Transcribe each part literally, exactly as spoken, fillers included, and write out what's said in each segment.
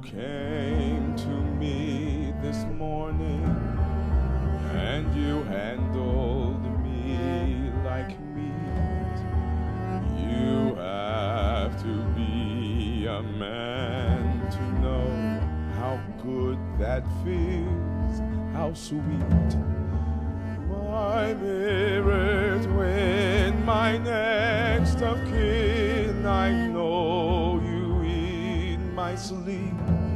came to me this morning and you handled me like meat. You have to be a man to know how good that feels, how sweet. My mirrors when my next of kin, I know you in my sleep.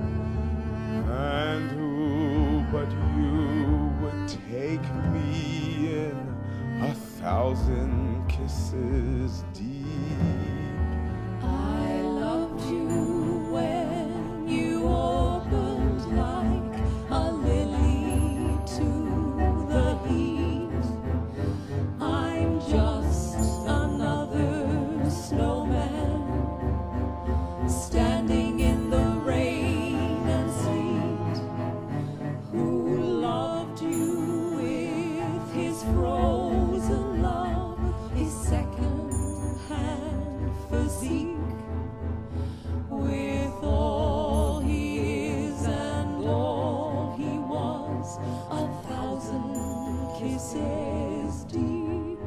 And who but you would take me in a thousand kisses deep? I loved you when you opened like a lily to the heat. I'm just another snowman standing in the rain and sleet, who loved you with his frozen love, his second-hand physique, with all he is and all he was, a thousand kisses deep.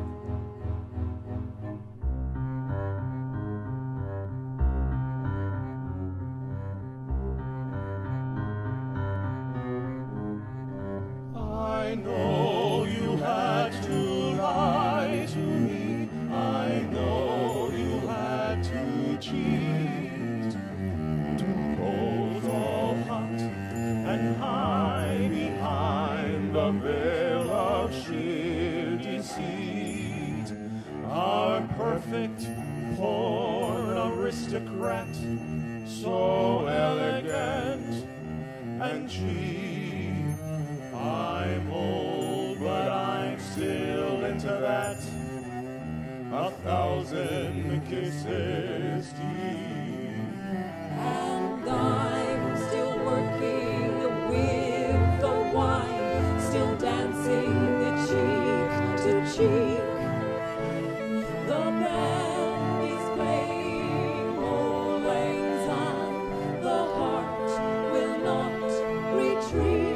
I know you had to lie to me. I know you had to cheat, to pose all hot and hide behind the veil of sheer deceit. Our perfect porn aristocrat, so elegant and cheap. I'm old, but I'm still into that, a thousand kisses deep. And I'm still working with the wine, still dancing cheek to cheek. The band is playing Auld Lang Syne, the heart will not retreat.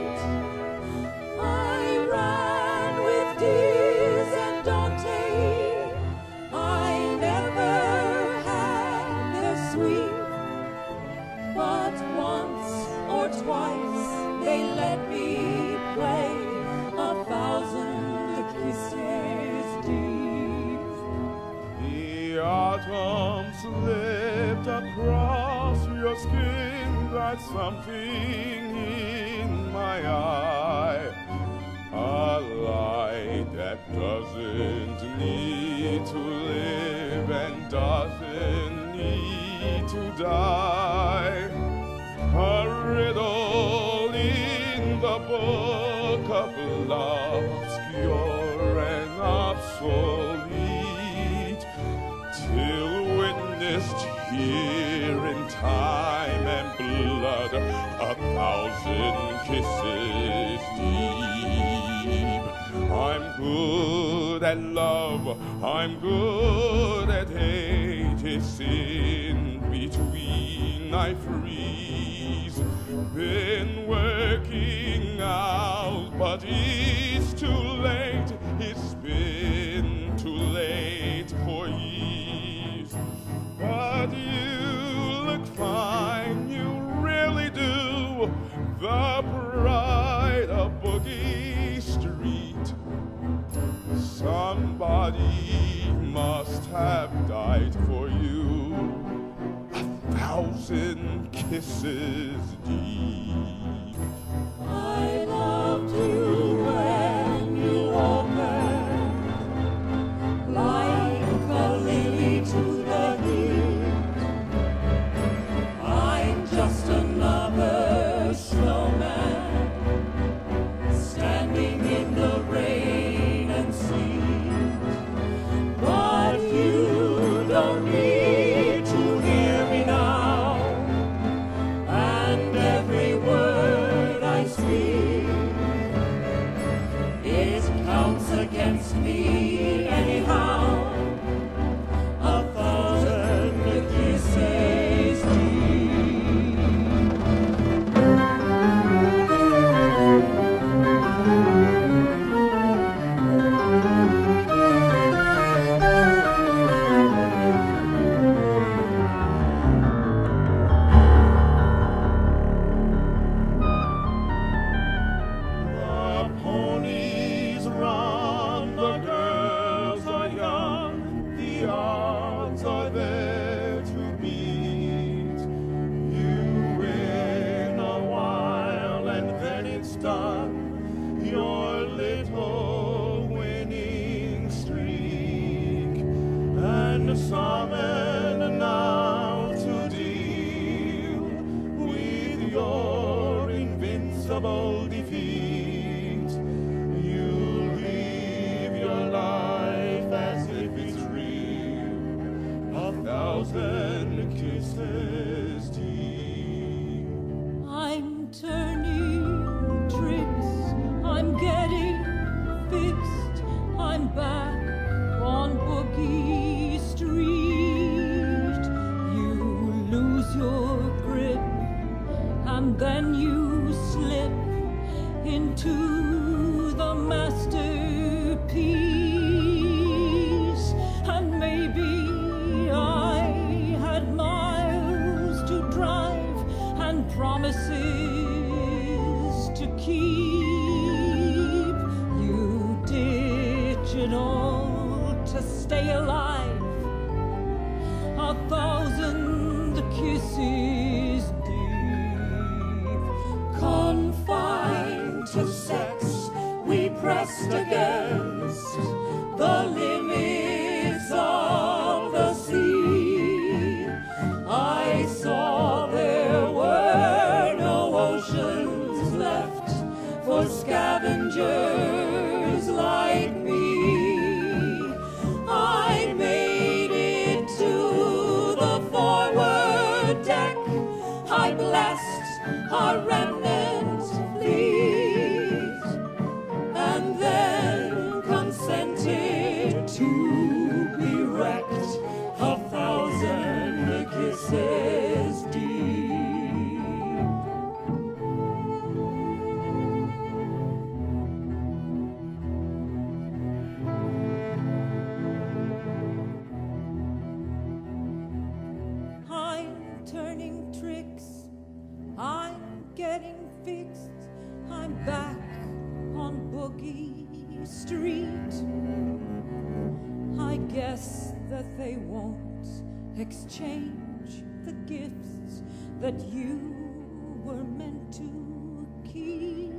I ran with Diz and Dante, I never had their sweep, but once or twice they let me play a thousand kisses deep. The autumn slipped across your skin, got something in my eye, a light that doesn't need to live and doesn't need to die, a riddle in the book of love, obscure and obsolete, till witnessed here in time and blood, a thousand kisses deep. I'm good at love, I'm good at hate, it's in between I freeze. Been working out, but it's too late, it's been too late for years. But you look fine, you really do, the bride of Boogie Street. Somebody must have died for you, a thousand kisses deep. I loved you when you opened like a lily to the heat. I'm just another snowman standing in the rain and sleet, but you don't need to hear me now, and every word thousand kisses deep. I'm turning tricks, I'm getting fixed, I'm back on Boogie Street. You lose your grip, and then you slip into the masterpiece. And maybe I had miles to drive and promises to keep. You ditch it all to stay alive, a thousand kisses deep. Confined to sex, we pressed against the limits of the sea. I saw there were no oceans left for scavengers like me. I made it to the forward deck, I blessed our remnant fleet, and then consented to be wrecked a thousand kisses deep. I'm turning tricks, I'm getting fixed, I'm back on Boogie Street. I guess that they won't exchange the gifts that you were meant to keep.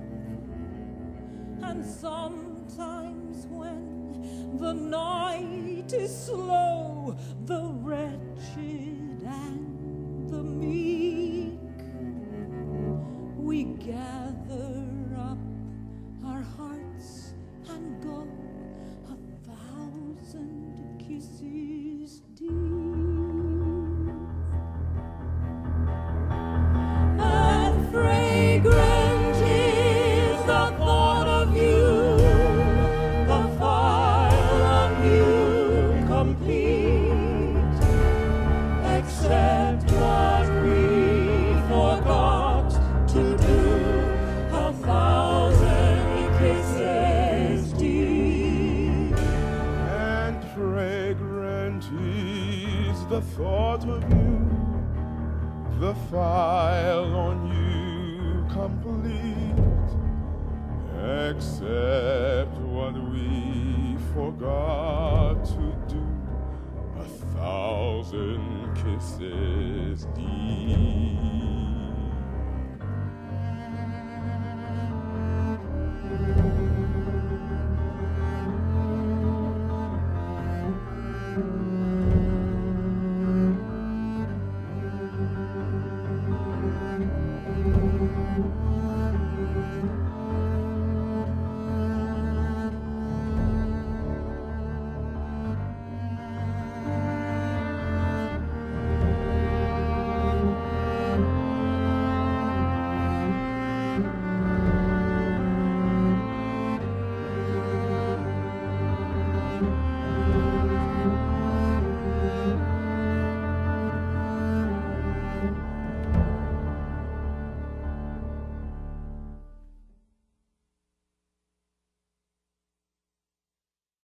And sometimes when the night is slow, the wretched and the meek, we gather up our hearts and go a thousand kisses deep. And fragrant is the thought of you, the file of you complete, except what we forgot to do, a thousand kisses deep. And fragrant is the thought of you, the file on you complete, except what we forgot to do, a thousand kisses deep.